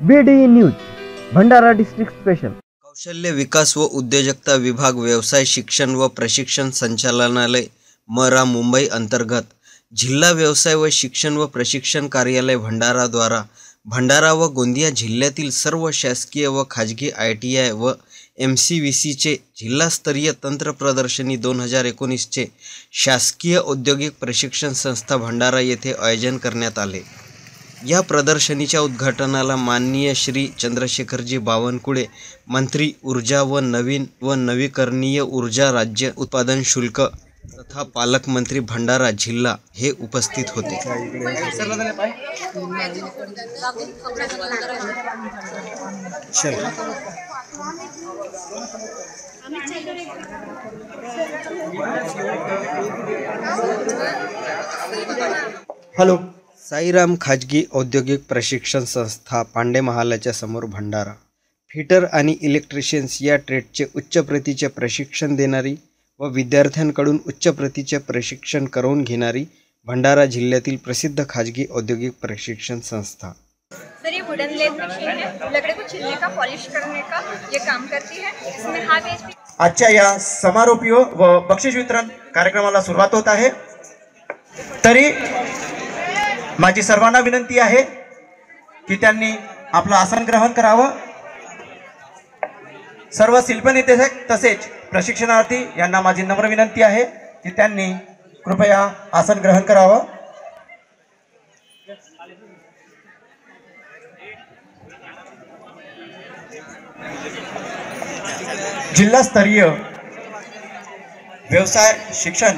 BDE news Bhandara district special. कौशल्य विकास व उद्योजकता विभाग, व्यवसाय शिक्षण व प्रशिक्षण संचालनालय मरा मुंबई अंतर्गत जिल्हा व्यवसाय व शिक्षण व प्रशिक्षण कार्यालय भंडारा द्वारा भंडारा व गोंदिया जिल्ह्यातील सर्व शासकीय व खाजगी ITI व MCVC चे जिल्हास्तरीय तंत्र प्रदर्शनी 2019 चे शासकीय औद्योगिक प्रशिक्षण संस्था भंडारा येथे आयोजन करण्यात आले। या प्रदर्शनीच्या उद्घाटनाला माननीय श्री चंद्रशेखरजी बावनकुळे, मंत्री ऊर्जा व नवीन व नवीकरणीय ऊर्जा, राज्य उत्पादन शुल्क तथा पालकमंत्री भंडारा जिल्हा हे उपस्थित होते। हॅलो, साईराम खाजगी औद्योगिक प्रशिक्षण संस्था पांडे महालाच्या समोर भंडारा। फिटर आणि इलेक्ट्रिशियन्स या ट्रेडचे उच्च प्रतीचे प्रशिक्षण देणारी व विद्यार्थ्यांकडून उच्च प्रतीचे प्रशिक्षण करून घेणारी भंडारा जिल्ह्यातील प्रसिद्ध खाजगी औद्योगिक प्रशिक्षण संस्था। सर, ये वुडन लेथ मशीन है, लकड़ी को छीलने का, पॉलिश करने का ये काम करती है। इसमें हाफ HP। आजच्या या समारोपीय व बक्षीस वितरण कार्यक्रमाला सुरुवात होत आहे। तरी माझी सर्वांना विनंती आहे की त्यांनी आपलं आसन ग्रहण करावं। सर्व शिल्पनेते तसेच प्रशिक्षणार्थी यांना माझी नम्र विनंती आहे की त्यांनी कृपया आसन ग्रहण करावं। जिल्हास्तरीय व्यवसाय शिक्षण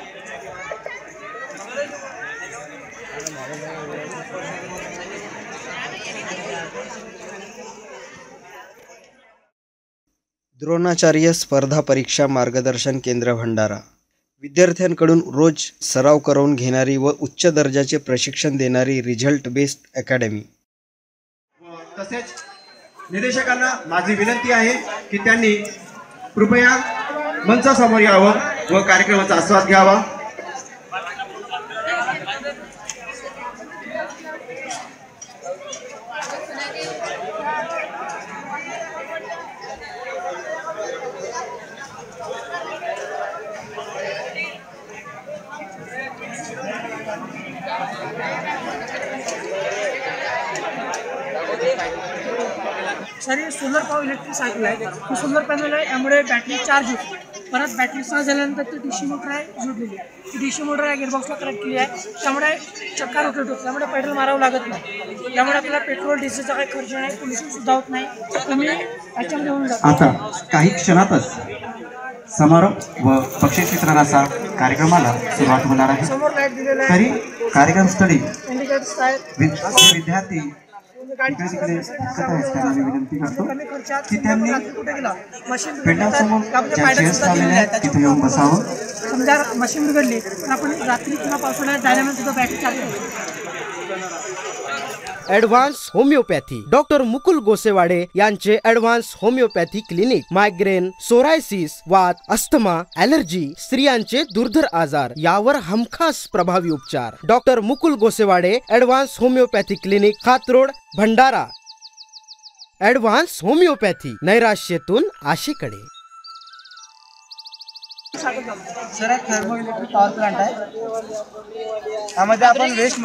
द्रोणाचार्य स्पर्धा परीक्षा मार्गदर्शन केंद्र भंडारा विद्यार्थ्यांकडून रोज सराव करून घेणारी व उच्च दर्जाचे प्रशिक्षण देणारी रिझल्ट बेस्ड अकॅडमी। तसेच निदेशकांना माझी विनंती आहे की त्यांनी कृपया मंचासमोर यावं व कार्यक्रमाचा आस्वाद घ्यावा। सर, ये सोलर पावर इलेक्ट्रिक सायकल आहे। ही सोलर पॅनल आहे, यामुळे बॅटरी चार्ज होते। परत बॅटरी चार्ज झाल्यानंतर ती DC मोटर आहे जोडलेली आहे। ती DC मोटर या गिअरबॉक्सला कनेक्ट केली आहे, त्यामुळे चक्का रोटेट होतो, त्यामुळे पेट्रोल मारावं लागत नाही। त्यामुळे आपल्याला पेट्रोल डिझेलचा काही खर्च नाही, पोल्युशन सुद्धा होत नाही। तुम्ही याच्यामध्ये होऊन जाता। आता काही क्षणातच समारोप व बक्षीस वितरणाचा कार्यक्रमाला सुरुवात होणार आहे। समोर लाईट दिलेला आहे, तरी कार्यक्रम स्थळी इंडिकेटर्स आहेत। विद्यार्थी विनंती करतो की त्यांनी पेंडासमोर चेअर्स लावलेले आहेत तिथे येऊन बसावं। समजा मशीन बिघडली तर आपण रात्री किंवा पावसाळ्यात जाण्यामध्ये सुद्धा बॅटरी चार्ज करू। Advance homeopathy doctor Mukul Gosewade यांचे advance homeopathy clinic. Migraine, psoriasis, वात, अस्थमा, ॲलर्जी, स्त्रियांचे दुर्धर आजार यावर हमखास प्रभावी उपचार। Doctor Mukul Gosewade advance homeopathy clinic, Khat road, Bhandara. Advance homeopathy, नैराश्यातून आशेकडे। Sir, thermo electric power plant आहे। यामध्ये आपण वेस्ट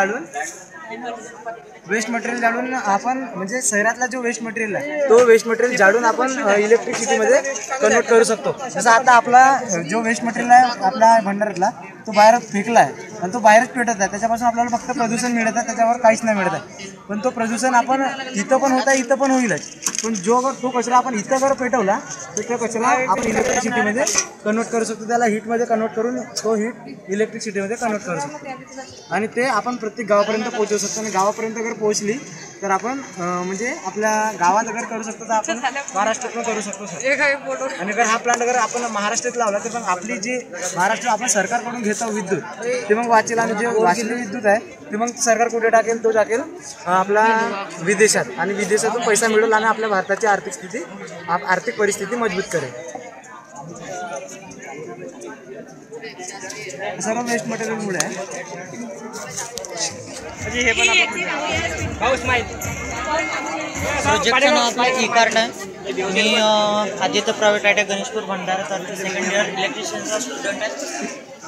मटेरियल जाळून आपण म्हणजे शहरातला जो वेस्ट मटेरियल आहे तो वेस्ट मटेरियल जाळून आपण इलेक्ट्रिसिटीमध्ये कन्वर्ट करू शकतो। जसं आता आपला जो वेस्ट मटेरियल आहे आपला भंडारातला तो बाहेर फेकला आहे आणि तो बाहेरच पेटत आहे, त्याच्यापासून आपल्याला फक्त प्रदूषण मिळत आहे, त्याच्यावर काहीच नाही मिळत आहे। पण तो प्रदूषण आपण इथं पण होत आहे, इथं पण होईलच। पण तो कचरा आपण इथं जर पेटवला तर त्या कचरा आपण इलेक्ट्रिसिटीमध्ये कन्वर्ट करू शकतो, त्याला हीटमध्ये कन्वर्ट करून तो हीट इलेक्ट्रिसिटीमध्ये कन्वर्ट करू शकतो आणि ते आपण प्रत्येक गावापर्यंत पोहोचवू शकतो। आणि गावापर्यंत जर पोहोचली तर आपण म्हणजे आपल्या गावात अगर करू शकतो तर आपण महाराष्ट्रात करू शकतो सर। आणि अगर हा प्लांट अगर आपण महाराष्ट्रात लावला तर मग आपली जी महाराष्ट्र आपण सरकारकडून घेतो विद्युत ते मग वाचेल आणि जे वाचलेली विद्युत आहे ते मग सरकार कुठे टाकेल, तो टाकेल आपला विदेशात आणि विदेशातून पैसा मिळेल आणि आपल्या भारताची आर्थिक परिस्थिती मजबूत करेल। सर्व वेस्ट मटेरियलमुळे आहे। हे पण आपण पाऊस माहिती प्रोजेक्टचं नाव आपलं ई कार्ट आहे. मी Aditya private I T Ganeshpur Bhandara तर सेकंड इयर इलेक्ट्रिशियनचा स्टुडंट आहे.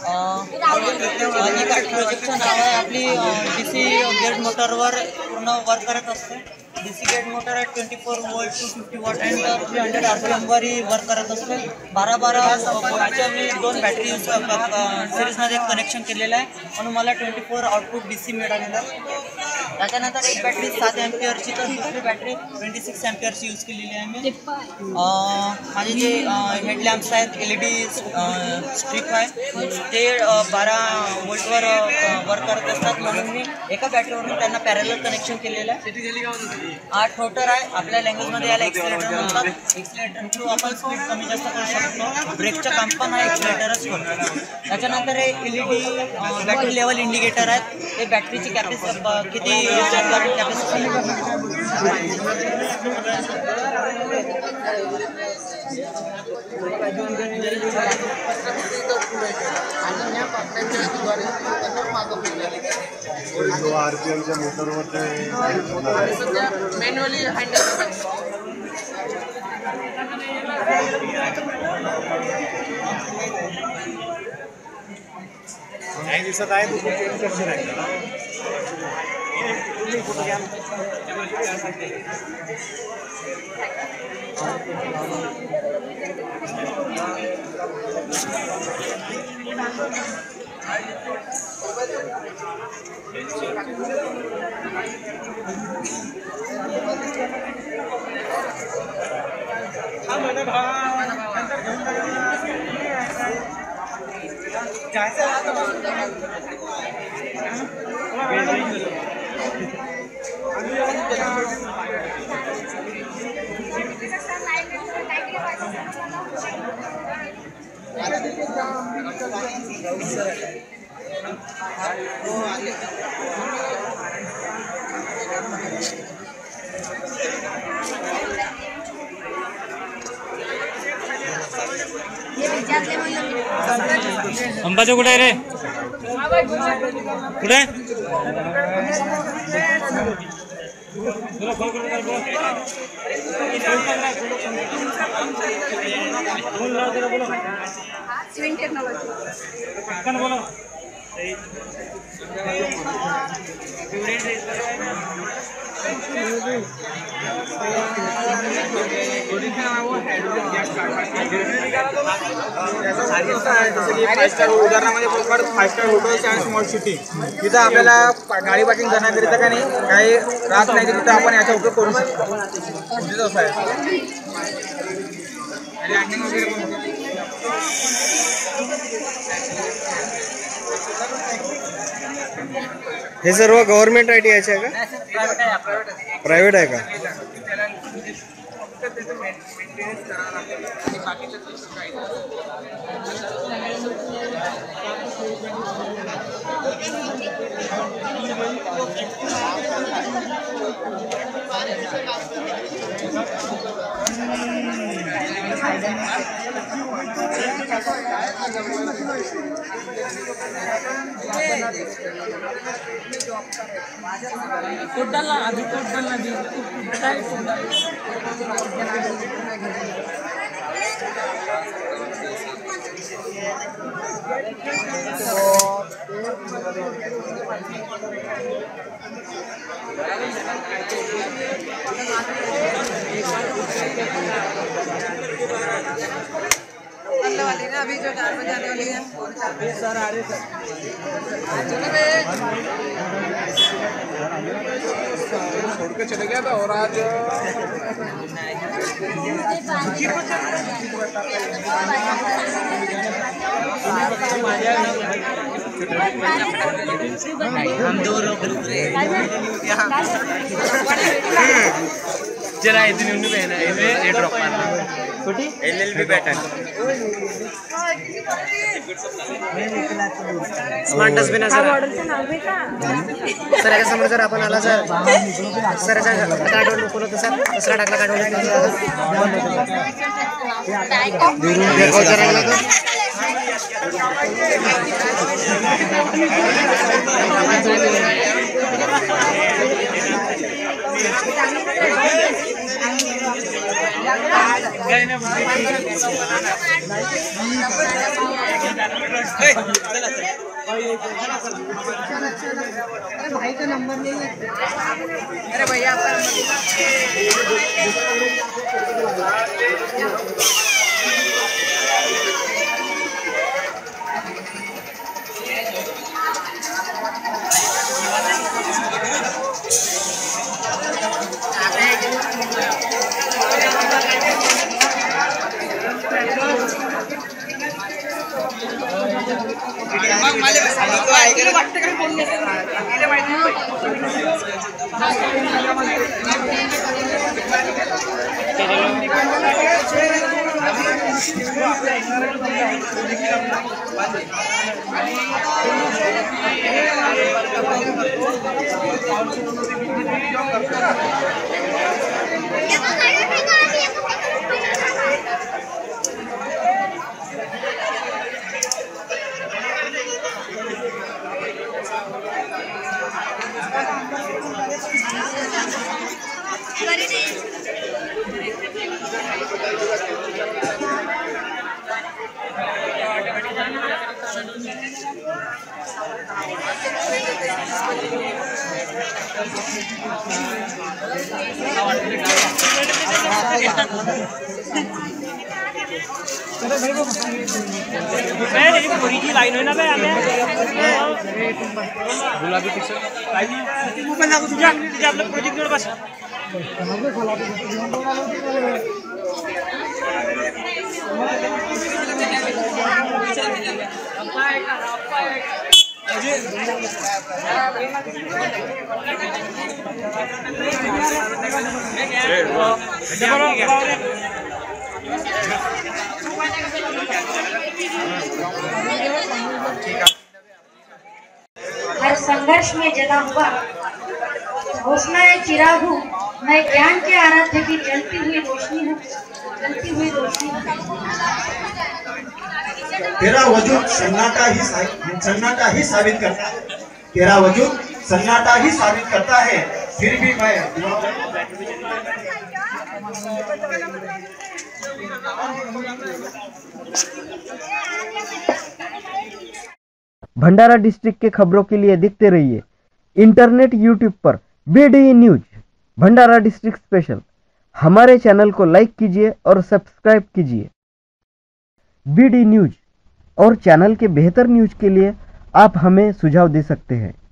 ई कार्ट प्रोजेक्टचं नाव आहे. आपली DC गेट मोटरवर पूर्ण वर्क करत असते. DC गेट मोटर आहे 24 वोल्ट 250 वॉट अँड 300 RPM वरही वर्क करत असते. 12 वोल्टच्या मी 2 बॅटरी सिरीजमध्ये कनेक्शन केलेलं आहे म्हणून मला 24 आउटपुट DC मिळालेलं आहे. त्याच्यानंतर एक बॅटरी 7 एम्पियरची तर दुसरी बॅटरी 26 एम्पियरची यूज केलेली आहे मी. माझे जे हेडलॅम्प्स आहेत LED स्ट्रिप आहे ते 12 वोल्टवर वर्क करत असतात म्हणून मी एका बॅटरीवरून त्यांना पॅरलल कनेक्शन केलेलं आहे. 8 रोटर आहे. आपल्या लँग्वेजमध्ये याला एक्सिलेटर म्हणतात. एक्सिलेटर थ्रू आपण स्पीड कमी जास्त करू शकतो. ब्रेकचं काम पण हा एक्सिलेटरच करतो. त्याच्यानंतर हे LED बॅटरी लेवल इंडिकेटर आहेत. हे बॅटरीची कॅपॅसिटी किती कॅपॅसिटी RPMच्या मोटरवर मॅन्युअली हँडल नाही दिसत आहे तू चेंज करशील आहे. अंबाचं कुठे आहे रे? कुठे स्विंग टेक्नॉलॉजी उदाहरणामध्ये 5 star hotels and small city तिथं आपल्याला गाडी पार्किंग करण्याकरिता का नाही काही त्रास नाही तिथं आपण याचा उपयोग करू शकतो. म्हणजे असं आहे हे सर्व गव्हर्नमेंट ITI आहे का? प्रायव्हेट आहे का? टोटल अभी टोटल नदी वाली ना अभी जो 4 बजे आने वाली है सर आ रहे सर छोड़ के चले गया था और आज हम 2 लोग चला इतनी उन्हें पहना है ड्रॉप मारना LLB बॅटन स्मार्ट डस्टबिन आहे सर याच्या समोर जर आपण आला सर काढून नको होतं सर दुसरा टाकला काढून भाई का नंबर नहीं है। अरे भैया आपका लाइन ना गुलाबी टी शर्ट आपलं प्रोजेक्ट बस हर संघर्ष में जगा हुआ घोषणा है चिराग हूँ, मैं ज्ञान के आराध्य की जलती हुई रोशनी हूँ, जलती हुई रोशनी हूँ। तेरा वजूद सन्नाटा ही साबित करता है, तेरा वजूद सन्नाटा ही साबित करता है, फिर भी मैं भंडारा डिस्ट्रिक्ट के खबरों के लिए देखते रहिए इंटरनेट यूट्यूब पर BDE news Bhandara district special. हमारे चैनल को लाइक कीजिए और सब्सक्राइब कीजिए। BDE न्यूज और चैनल के बेहतर न्यूज के लिए आप हमें सुझाव दे सकते हैं।